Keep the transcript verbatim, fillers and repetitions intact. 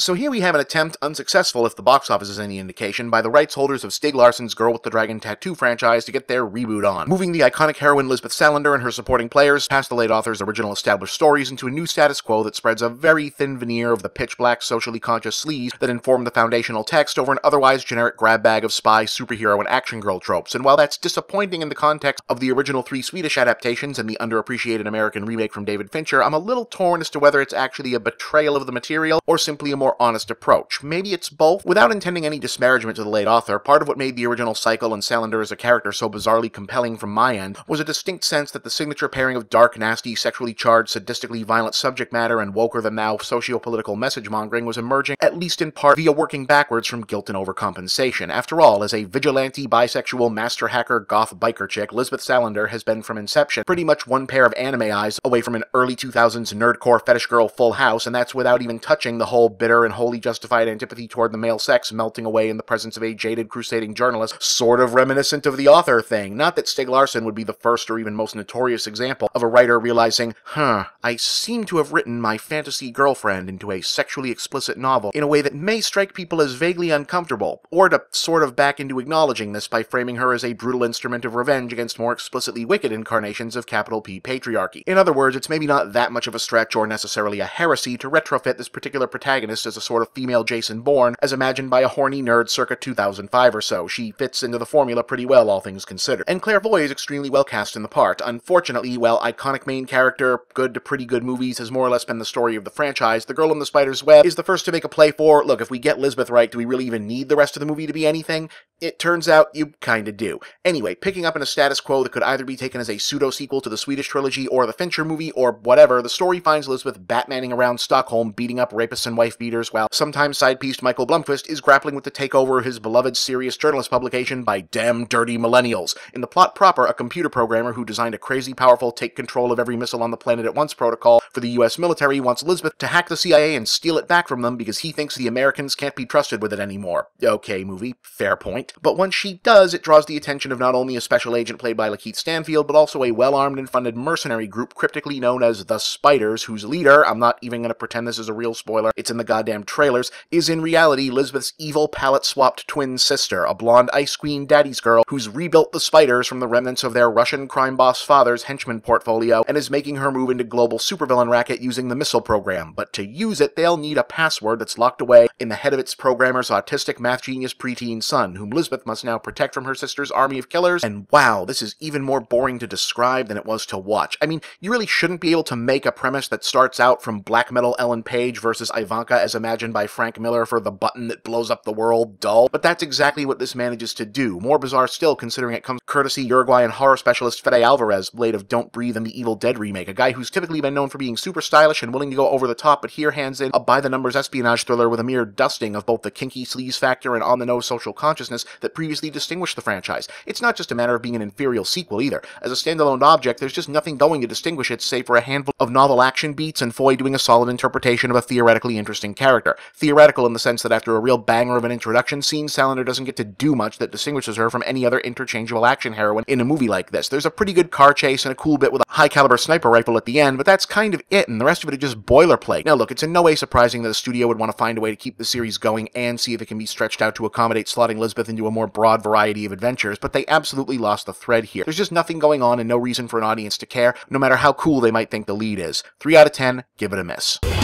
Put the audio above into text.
So here we have an attempt, unsuccessful if the box office is any indication, by the rights holders of Stieg Larsson's Girl with the Dragon Tattoo franchise to get their reboot on, moving the iconic heroine Lisbeth Salander and her supporting players past the late author's original established stories into a new status quo that spreads a very thin veneer of the pitch-black, socially conscious sleaze that informed the foundational text over an otherwise generic grab bag of spy, superhero, and action girl tropes. And while that's disappointing in the context of the original three Swedish adaptations and the underappreciated American remake from David Fincher, I'm a little torn as to whether it's actually a betrayal of the material or simply a more honest approach. Maybe it's both. Without intending any disparagement to the late author, part of what made the original cycle and Salander as a character so bizarrely compelling from my end was a distinct sense that the signature pairing of dark, nasty, sexually charged, sadistically violent subject matter and woker-than-thou socio-political message-mongering was emerging, at least in part, via working backwards from guilt and overcompensation. After all, as a vigilante, bisexual, master hacker, goth biker chick, Lisbeth Salander has been from inception pretty much one pair of anime eyes away from an early two thousands nerdcore fetish girl Full House, and that's without even touching the whole bitter and wholly justified antipathy toward the male sex melting away in the presence of a jaded crusading journalist, sort of reminiscent of the author thing. Not that Stieg Larsson would be the first or even most notorious example of a writer realizing, huh, I seem to have written my fantasy girlfriend into a sexually explicit novel in a way that may strike people as vaguely uncomfortable, or to sort of back into acknowledging this by framing her as a brutal instrument of revenge against more explicitly wicked incarnations of capital P patriarchy. In other words, it's maybe not that much of a stretch or necessarily a heresy to retrofit this particular protagonist as a sort of female Jason Bourne, as imagined by a horny nerd circa two thousand five or so. She fits into the formula pretty well, all things considered. And Claire Foy is extremely well cast in the part. Unfortunately, while iconic main character, good to pretty good movies has more or less been the story of the franchise, The Girl in the Spider's Web is the first to make a play for, look, if we get Lisbeth right, do we really even need the rest of the movie to be anything? It turns out you kinda do. Anyway, picking up in a status quo that could either be taken as a pseudo-sequel to the Swedish trilogy or the Fincher movie or whatever, the story finds Lisbeth Batmaning around Stockholm, beating up rapists and wife-beaters, while sometimes side-pieced Michael Blomkvist is grappling with the takeover of his beloved serious journalist publication by damn dirty millennials. In the plot proper, a computer programmer who designed a crazy powerful take control of every missile on the planet at once protocol for the U S military wants Lisbeth to hack the C I A and steal it back from them because he thinks the Americans can't be trusted with it anymore. Okay, movie, fair point. But when she does, it draws the attention of not only a special agent played by Lakeith Stanfield, but also a well-armed and funded mercenary group cryptically known as the Spiders, whose leader, I'm not even going to pretend this is a real spoiler, it's in the goddamn trailers, is in reality Lisbeth's evil palette-swapped twin sister, a blonde ice queen daddy's girl who's rebuilt the Spiders from the remnants of their Russian crime boss father's henchman portfolio and is making her move into global supervillain racket using the missile program. But to use it, they'll need a password that's locked away in the head of its programmer's autistic math genius preteen son, whom Lisbeth must now protect from her sister's army of killers. And wow, this is even more boring to describe than it was to watch. I mean, you really shouldn't be able to make a premise that starts out from black metal Ellen Page versus Ivanka as imagined by Frank Miller for The Button That Blows Up the World dull, but that's exactly what this manages to do. More bizarre still, considering it comes courtesy Uruguayan horror specialist Fede Alvarez, blade of Don't Breathe and the Evil Dead remake, a guy who's typically been known for being super stylish and willing to go over the top, but here hands in a by-the-numbers espionage thriller with a mere dusting of both the kinky sleaze factor and on-the-nose social consciousness that previously distinguished the franchise. It's not just a matter of being an inferior sequel either. As a standalone object, there's just nothing going to distinguish it save for a handful of novel action beats and Foy doing a solid interpretation of a theoretically interesting character. Theoretical in the sense that after a real banger of an introduction scene, Salander doesn't get to do much that distinguishes her from any other interchangeable action heroine in a movie like this. There's a pretty good car chase and a cool bit with a high-caliber sniper rifle at the end, but that's kind of it, and the rest of it is just boilerplate. Now look, it's in no way surprising that a studio would want to find a way to keep the series going and see if it can be stretched out to accommodate slotting Lisbeth into a more broad variety of adventures, but they absolutely lost the thread here. There's just nothing going on and no reason for an audience to care, no matter how cool they might think the lead is. three out of ten, give it a miss.